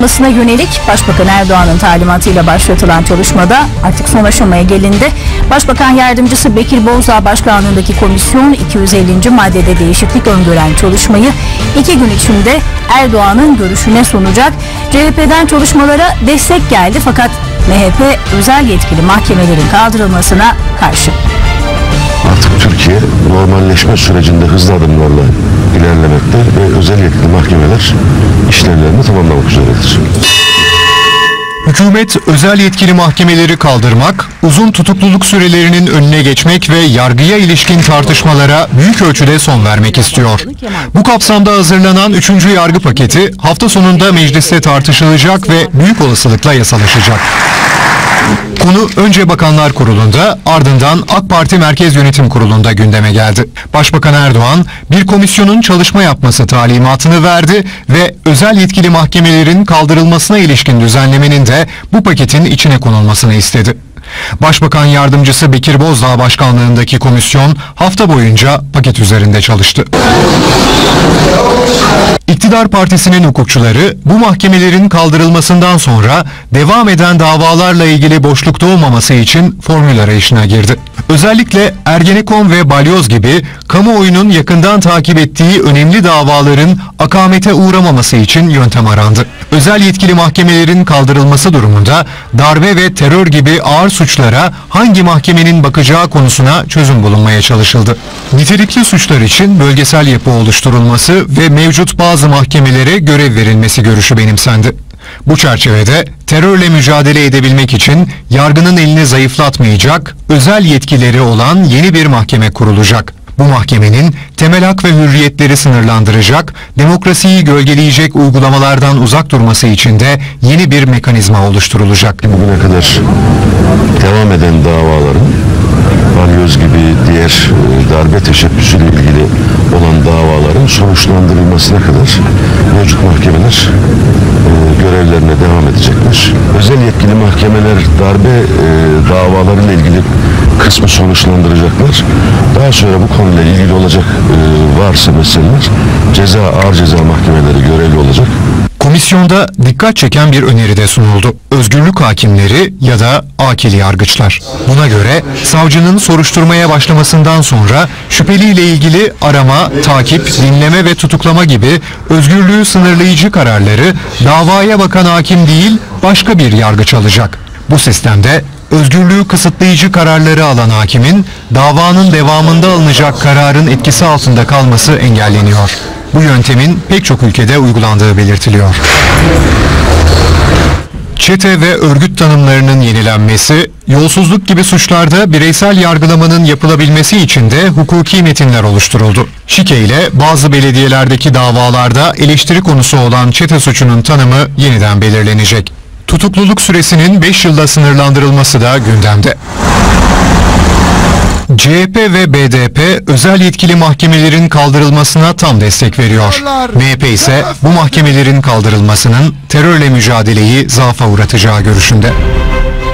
yapmasına yönelik Başbakan Erdoğan'ın talimatıyla başlatılan çalışmada artık son aşamaya gelindi. Başbakan Yardımcısı Bekir Bozdağ başkanlığındaki komisyon 250. maddede değişiklik öngören çalışmayı 2 gün içinde Erdoğan'ın görüşüne sunacak. CHP'den çalışmalara destek geldi fakat MHP özel yetkili mahkemelerin kaldırılmasına karşı. Artık Türkiye normalleşme sürecinde hızlı adımlarla ilerlemekte ve özel yetkili mahkemeler işlevlerini tamamlamak üzeredir. Hükümet özel yetkili mahkemeleri kaldırmak, uzun tutukluluk sürelerinin önüne geçmek ve yargıya ilişkin tartışmalara büyük ölçüde son vermek istiyor. Bu kapsamda hazırlanan 3. yargı paketi hafta sonunda mecliste tartışılacak ve büyük olasılıkla yasalaşacak. Konu önce Bakanlar Kurulu'nda, ardından AK Parti Merkez Yönetim Kurulu'nda gündeme geldi. Başbakan Erdoğan bir komisyonun çalışma yapması talimatını verdi ve özel yetkili mahkemelerin kaldırılmasına ilişkin düzenlemenin de bu paketin içine konulmasını istedi. Başbakan Yardımcısı Bekir Bozdağ başkanlığındaki komisyon hafta boyunca paket üzerinde çalıştı. İktidar Partisi'nin hukukçuları bu mahkemelerin kaldırılmasından sonra devam eden davalarla ilgili boşluk doğmaması için formül arayışına girdi. Özellikle Ergenekon ve Balyoz gibi kamuoyunun yakından takip ettiği önemli davaların akamete uğramaması için yöntem arandı. Özel yetkili mahkemelerin kaldırılması durumunda darbe ve terör gibi ağır suçlara hangi mahkemenin bakacağı konusuna çözüm bulunmaya çalışıldı. Nitelikli suçlar için bölgesel yapı oluşturulması ve mevcut bazı mahkemelere görev verilmesi görüşü benimsendi. Bu çerçevede terörle mücadele edebilmek için yargının elini zayıflatmayacak, özel yetkileri olan yeni bir mahkeme kurulacak. Bu mahkemenin temel hak ve hürriyetleri sınırlandıracak, demokrasiyi gölgeleyecek uygulamalardan uzak durması için de yeni bir mekanizma oluşturulacak. Bugüne kadar devam eden davaların, Balyoz gibi diğer darbe teşebbüsüyle ilgili olan davaların sonuçlandırılmasına kadar mevcut mahkemeler görevlerine devam edecekler. Özel yetkili mahkemeler darbe davalarıyla ilgili kısmı sonuçlandıracaklar. Daha sonra bu konuyla ilgili olacak varsa meseleler ağır ceza mahkemeleri görevli olacak. Komisyonda dikkat çeken bir öneri de sunuldu. Özgürlük hakimleri ya da akil yargıçlar. Buna göre savcının soruşturmaya başlamasından sonra şüpheliyle ilgili arama, takip, dinleme ve tutuklama gibi özgürlüğü sınırlayıcı kararları davaya bakan hakim değil başka bir yargıç alacak. Bu sistemde özgürlüğü kısıtlayıcı kararları alan hakimin davanın devamında alınacak kararın etkisi altında kalması engelleniyor. Bu yöntemin pek çok ülkede uygulandığı belirtiliyor. Çete ve örgüt tanımlarının yenilenmesi, yolsuzluk gibi suçlarda bireysel yargılamanın yapılabilmesi için de hukuki metinler oluşturuldu. Şike ile bazı belediyelerdeki davalarda eleştiri konusu olan çete suçunun tanımı yeniden belirlenecek. Tutukluluk süresinin 5 yılda sınırlandırılması da gündemde. CHP ve BDP özel yetkili mahkemelerin kaldırılmasına tam destek veriyor. MHP ise bu mahkemelerin kaldırılmasının terörle mücadeleyi zaafa uğratacağı görüşünde.